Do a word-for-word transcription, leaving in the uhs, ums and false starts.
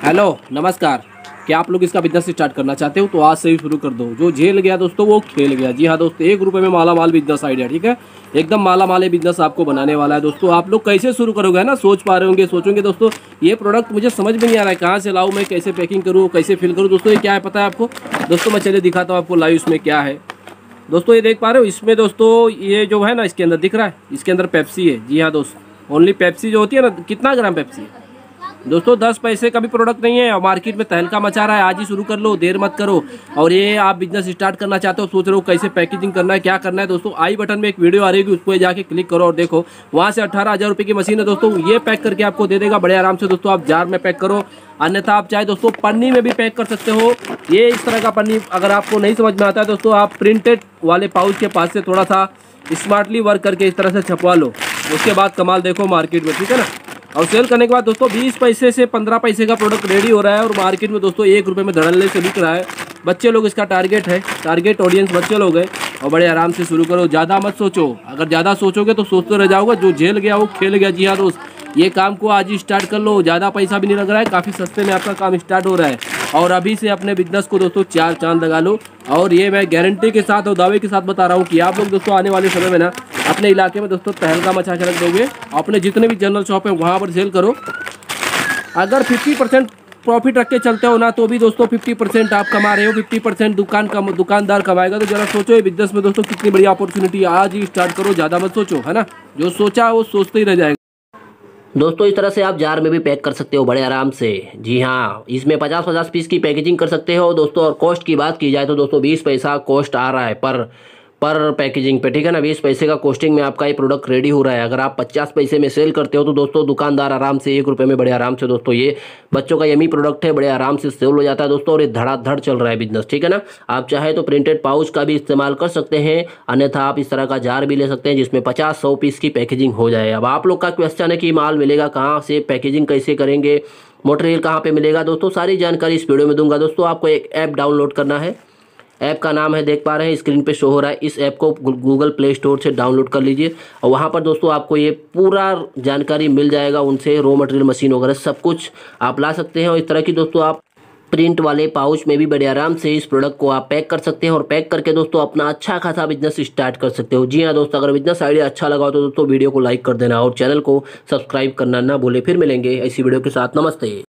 Hello नमस्कार। क्या आप लोग इसका बिजनेस स्टार्ट करना चाहते हो तो आज से ही शुरू कर दो। जो झेल गया दोस्तों वो खेल गया। जी हाँ दोस्तों, एक रुपए में माला माल बिजनेस आइडिया, ठीक है, एकदम माला माल बिजनेस आपको बनाने वाला है दोस्तों। आप लोग कैसे शुरू करोगे ना, सोच पा रहे होंगे, सोचोगे दोस्तों ये प्रोडक्ट मुझे समझ में नहीं आ रहा है, कहाँ से लाऊं मैं, कैसे पैकिंग करूँ, कैसे फिल करूँ। दोस्तों ये क्या है पता है आपको? दोस्तों मैं चलिए दिखाता हूँ आपको लाइव इसमें क्या है। दोस्तों ये देख पा रहे हो, इसमें दोस्तों ये जो है ना, इसके अंदर दिख रहा है, इसके अंदर पेप्सी है। जी हाँ दोस्तों, ओनली पेप्सी जो होती है ना, कितना ग्राम पेप्सी है दोस्तों, दस पैसे का भी प्रोडक्ट नहीं है और मार्केट में तहलका मचा रहा है। आज ही शुरू कर लो, देर मत करो। और ये आप बिजनेस स्टार्ट करना चाहते हो, सोच रहे हो कैसे पैकेजिंग करना है, क्या करना है दोस्तों, आई बटन में एक वीडियो आ रही है, उसको जाके क्लिक करो और देखो। वहाँ से अठारह हजार रुपये की मशीन है दोस्तों, ये पैक करके आपको दे देगा बड़े आराम से दोस्तों। आप जार में पैक करो, अन्यथा आप चाहे दोस्तों पन्नी में भी पैक कर सकते हो। ये इस तरह का पन्नी अगर आपको नहीं समझ में आता है दोस्तों, आप प्रिंटेड वाले पाउच के पास से थोड़ा सा स्मार्टली वर्क करके इस तरह से छपवा लो, उसके बाद कमाल देखो मार्केट में, ठीक है ना। और सेल करने के बाद दोस्तों बीस पैसे से पंद्रह पैसे का प्रोडक्ट रेडी हो रहा है और मार्केट में दोस्तों एक रुपये में धड़ल्ले से बिक रहा है। बच्चे लोग इसका टारगेट है, टारगेट ऑडियंस बच्चे लोग हैं। और बड़े आराम से शुरू करो, ज़्यादा मत सोचो। अगर ज़्यादा सोचोगे तो सोचते रह जाओगे, जो झेल गया वो खेल गया। जी हाँ दोस्त, ये काम को आज ही स्टार्ट कर लो। ज़्यादा पैसा भी नहीं लग रहा है, काफ़ी सस्ते में आपका काम स्टार्ट हो रहा है। और अभी से अपने बिजनेस को दोस्तों चार चांद लगा लो। और ये मैं गारंटी के साथ और दावे के साथ बता रहा हूँ कि आप लोग दोस्तों आने वाले समय में ना अपने इलाके में दोस्तों तहलका मचा के रख दोगे। अपने जितने भी जनरल शॉप है वहाँ पर सेल करो। अगर पचास परसेंट प्रॉफिट रख के चलते हो ना, तो भी दोस्तों पचास परसेंट आप कमा रहे हो, पचास परसेंट दुकान का दुकानदार कमाएगा। तो जरा सोचो ये बिजनेस में दोस्तों कितनी बड़ी अपॉर्चुनिटी, आज ही स्टार्ट करो, ज़्यादा मत सोचो, है ना। जो सोचा वो सोचते ही रह जाएगा दोस्तों। इस तरह से आप जार में भी पैक कर सकते हो बड़े आराम से। जी हाँ, इसमें पचास पचास पीस की पैकेजिंग कर सकते हो दोस्तों। और कॉस्ट की बात की जाए तो दोस्तों बीस पैसा कॉस्ट आ रहा है पर पर पैकेजिंग पे, ठीक है ना। बीस पैसे का कॉस्टिंग में आपका ये प्रोडक्ट रेडी हो रहा है। अगर आप पचास पैसे में सेल करते हो तो दोस्तों दुकानदार आराम से एक रुपये में बड़े आराम से दोस्तों, ये बच्चों का यमी प्रोडक्ट है, बड़े आराम से सेल हो जाता है दोस्तों। और ये धड़ाधड़ चल रहा है बिजनेस, ठीक है ना। आप चाहे तो प्रिंटेड पाउच का भी इस्तेमाल कर सकते हैं, अन्यथा आप इस तरह का जार भी ले सकते हैं जिसमें पचास सौ पीस की पैकेजिंग हो जाए। अब आप लोग का क्वेश्चन है कि माल मिलेगा कहाँ से, पैकेजिंग कैसे करेंगे, मटेरियल कहाँ पे मिलेगा दोस्तों, सारी जानकारी इस वीडियो में दूंगा दोस्तों। आपको एक ऐप डाउनलोड करना है। ऐप का नाम है, देख पा रहे हैं स्क्रीन पे शो हो रहा है। इस ऐप को गूगल प्ले स्टोर से डाउनलोड कर लीजिए और वहाँ पर दोस्तों आपको ये पूरा जानकारी मिल जाएगा। उनसे रॉ मटेरियल, मशीन वगैरह सब कुछ आप ला सकते हैं। और इस तरह की दोस्तों आप प्रिंट वाले पाउच में भी बड़े आराम से इस प्रोडक्ट को आप पैक कर सकते हैं और पैक करके दोस्तों अपना अच्छा खासा बिजनेस स्टार्ट कर सकते हो। जी हाँ दोस्तों, अगर बिजनेस आइडिया अच्छा लगा तो दोस्तों वीडियो को लाइक कर देना और चैनल को सब्सक्राइब करना ना भूले। फिर मिलेंगे ऐसी वीडियो के साथ। नमस्ते।